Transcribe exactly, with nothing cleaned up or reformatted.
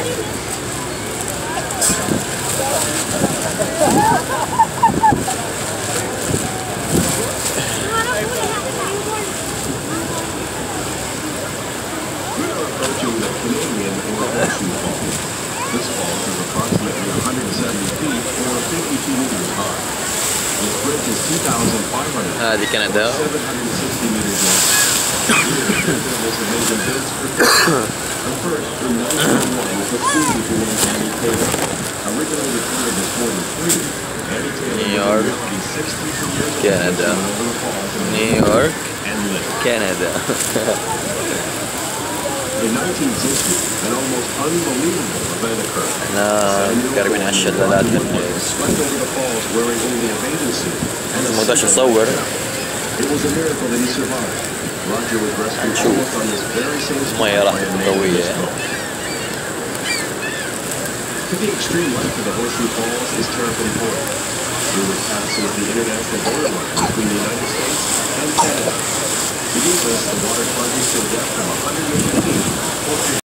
Approaching the Canadian or Horseshoe Falls. This falls is approximately one hundred seventy feet or fifty-two meters high. This bridge is two thousand five hundred feet هذه كندا. seven hundred sixty meters long. This amazing builds for the first in nineteen oh one was the Suzy to win Annie Taylor. Originally recorded as forty-three, Annie Taylor New York, was sixty-two years old Canada. over the falls in New York, and lived. Canada. In nineteen sixty, an almost unbelievable event occurred. أنا قريب من هالشلالات هالناس. Swept over the falls wearing only a bathing suit. and a ما اقدرش single اصور. jacket. It was a miracle that he survived. Roger was rescued هنشوف. almost on this very same spot المية راح by a تكون man in قوية. his boat. To the extreme left of the Horseshoe Falls is Terrapin Port. Here it passes the international borderline between the United States and Canada. To do this, the water plunges to a depth of one hundred eighty feet.